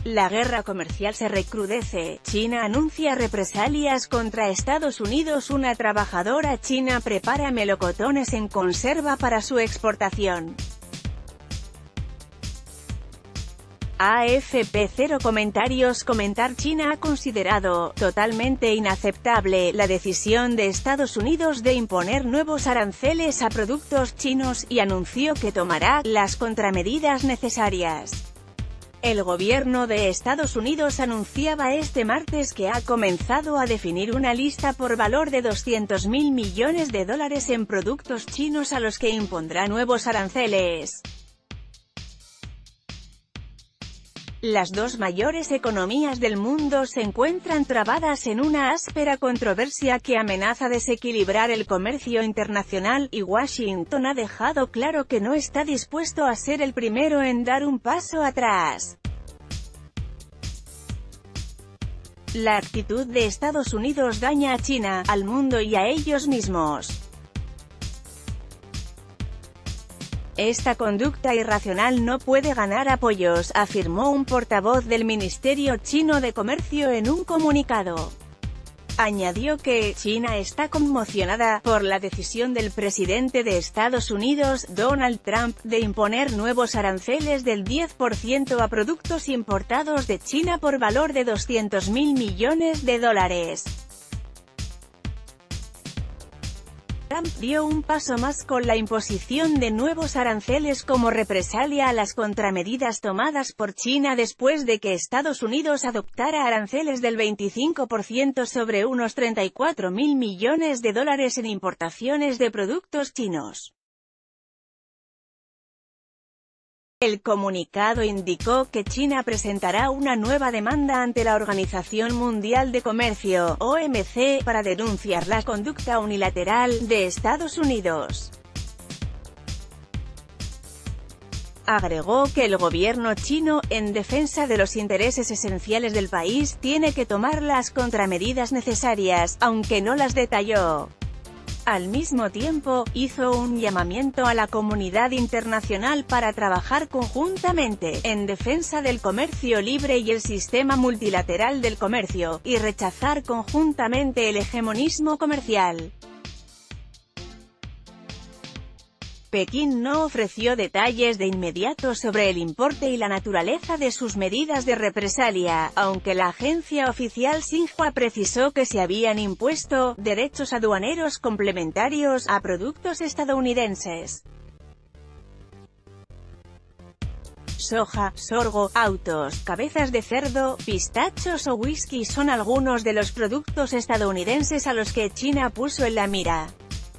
La guerra comercial se recrudece. China anuncia represalias contra Estados Unidos. Una trabajadora china prepara melocotones en conserva para su exportación. AFP. Cero comentarios. Comentar. China ha considerado totalmente inaceptable la decisión de Estados Unidos de imponer nuevos aranceles a productos chinos, y anunció que tomará las contramedidas necesarias. El gobierno de Estados Unidos anunciaba este martes que ha comenzado a definir una lista por valor de $200.000 millones en productos chinos a los que impondrá nuevos aranceles. Las dos mayores economías del mundo se encuentran trabadas en una áspera controversia que amenaza desequilibrar el comercio internacional, y Washington ha dejado claro que no está dispuesto a ser el primero en dar un paso atrás. La actitud de Estados Unidos daña a China, al mundo y a ellos mismos. Esta conducta irracional no puede ganar apoyos, afirmó un portavoz del Ministerio Chino de Comercio en un comunicado. Añadió que China está conmocionada por la decisión del presidente de Estados Unidos, Donald Trump, de imponer nuevos aranceles del 10% a productos importados de China por valor de $200.000 millones. Trump dio un paso más con la imposición de nuevos aranceles como represalia a las contramedidas tomadas por China después de que Estados Unidos adoptara aranceles del 25% sobre unos $34.000 millones en importaciones de productos chinos. El comunicado indicó que China presentará una nueva demanda ante la Organización Mundial de Comercio, OMC, para denunciar la conducta unilateral de Estados Unidos. Agregó que el gobierno chino, en defensa de los intereses esenciales del país, tiene que tomar las contramedidas necesarias, aunque no las detalló. Al mismo tiempo, hizo un llamamiento a la comunidad internacional para trabajar conjuntamente en defensa del comercio libre y el sistema multilateral del comercio, y rechazar conjuntamente el hegemonismo comercial. Pekín no ofreció detalles de inmediato sobre el importe y la naturaleza de sus medidas de represalia, aunque la agencia oficial Xinhua precisó que se habían impuesto derechos aduaneros complementarios a productos estadounidenses. Soja, sorgo, autos, cabezas de cerdo, pistachos o whisky son algunos de los productos estadounidenses a los que China puso en la mira.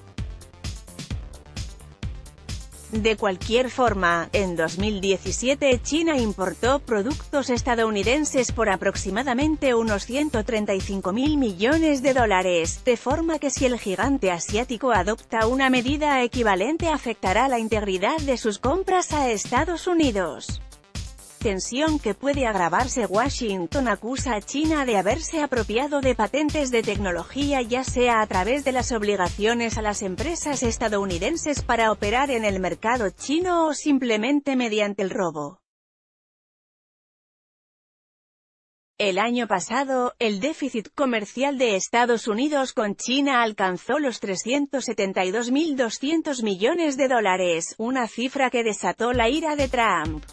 De cualquier forma, en 2017 China importó productos estadounidenses por aproximadamente unos $135.000 millones, de forma que si el gigante asiático adopta una medida equivalente afectará la integridad de sus compras a Estados Unidos. Tensión que puede agravarse. Washington acusa a China de haberse apropiado de patentes de tecnología, ya sea a través de las obligaciones a las empresas estadounidenses para operar en el mercado chino o simplemente mediante el robo. El año pasado, el déficit comercial de Estados Unidos con China alcanzó los $372.200 millones, una cifra que desató la ira de Trump.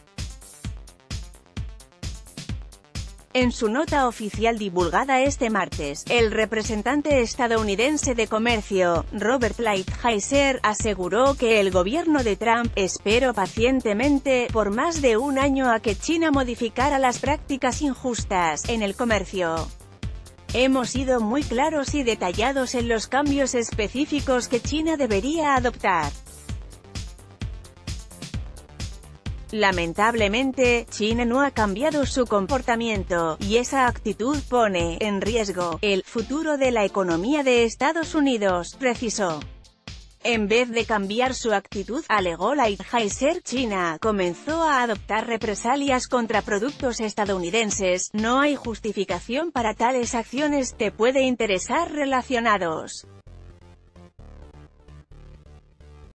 En su nota oficial divulgada este martes, el representante estadounidense de comercio, Robert Lighthizer, aseguró que el gobierno de Trump esperó pacientemente por más de un año a que China modificara las prácticas injustas en el comercio. Hemos sido muy claros y detallados en los cambios específicos que China debería adoptar. Lamentablemente, China no ha cambiado su comportamiento, y esa actitud pone en riesgo el futuro de la economía de Estados Unidos, precisó. En vez de cambiar su actitud, alegó Lighthizer, China comenzó a adoptar represalias contra productos estadounidenses. No hay justificación para tales acciones. Te puede interesar relacionados.